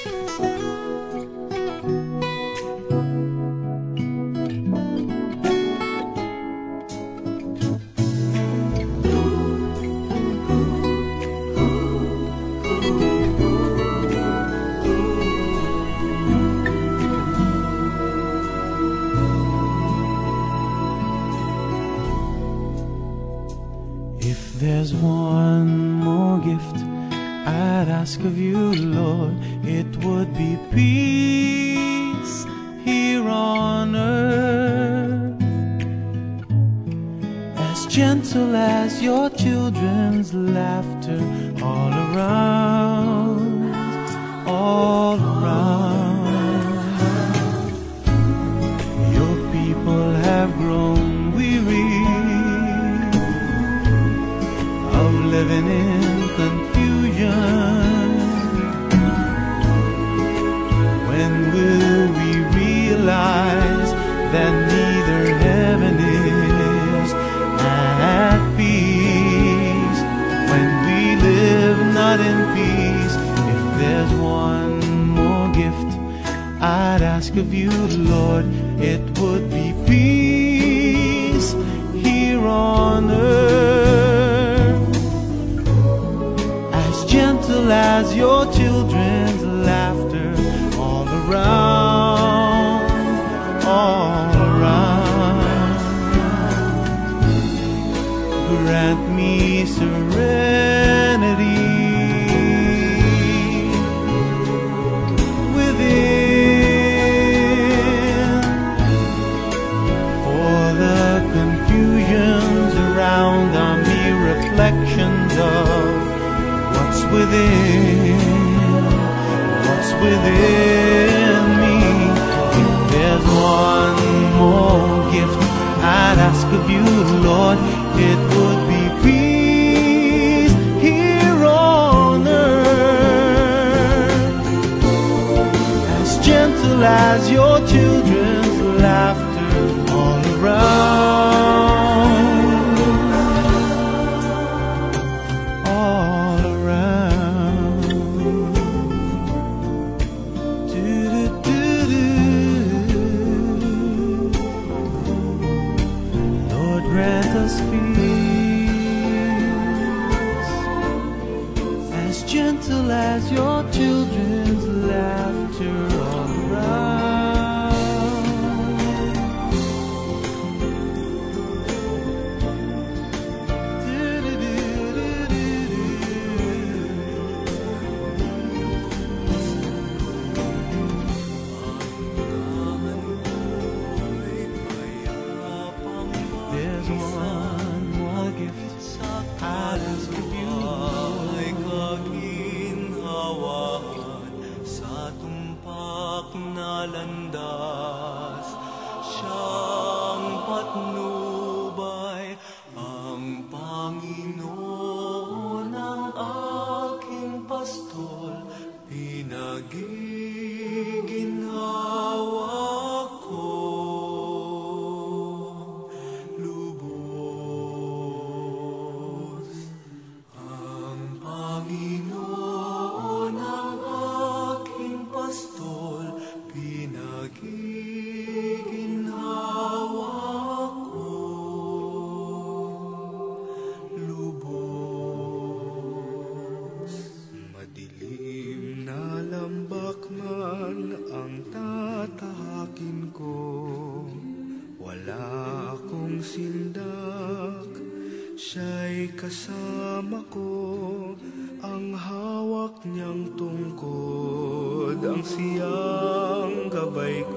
There's one more gift I'd ask of you, Lord. It would be peace here on earth, as gentle as your children's laughter, all around, all around. Your people have grown weary of living in confusion. When will we realize that neither heaven is at peace? When we live not in peace. If there's one more gift I'd ask of you, Lord, it would be peace here on earth, gentle as your children's laughter, all around, all around. Grant me serenity within, for the confusions around are mere reflections of what's within me. If there's one more gift I'd ask of you, Lord, it would be peace here on earth, as gentle as your children's laughter, all around. Grant us peace, as gentle as your children's laughter, all around. There's one more gift I'd ask of you. Ay kaginhawahan sa tumpak na landas, siyang patnubay, ang Panginoon ang aking pastol, pinagiginhawa ko. Madilim na lambak man ang tatahakin ko, wala akong sindak, siya'y kasama ko, ang hawak niyang tungkod, ang siyang gabay ko.